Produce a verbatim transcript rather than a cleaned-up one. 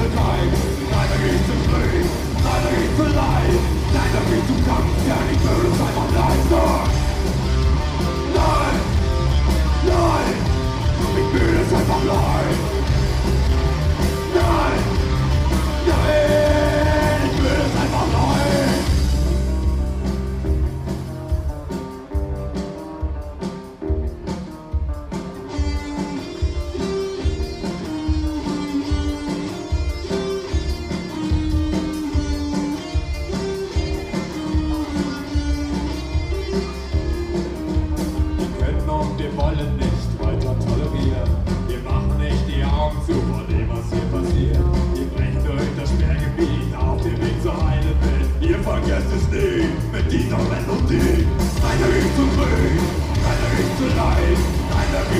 Keim, keiner geht zum Krieg, keiner geht zu Leid, keiner geht zum Kampf, der nicht würde es einfach leisten. Nein, nein, ich will es einfach leid. Nein, nein, ich will es einfach leid. Wir wollen nicht weiter tolerieren. Wir machen nicht die Augen zu vor dem, was hier passiert. Ihr brecht durch das Sperrgebiet auf dem Weg zur heilen Welt. Ihr vergesst es nie mit dieser Melodie. Keiner geht zum Krieg, keiner geht zu Leid, keiner geht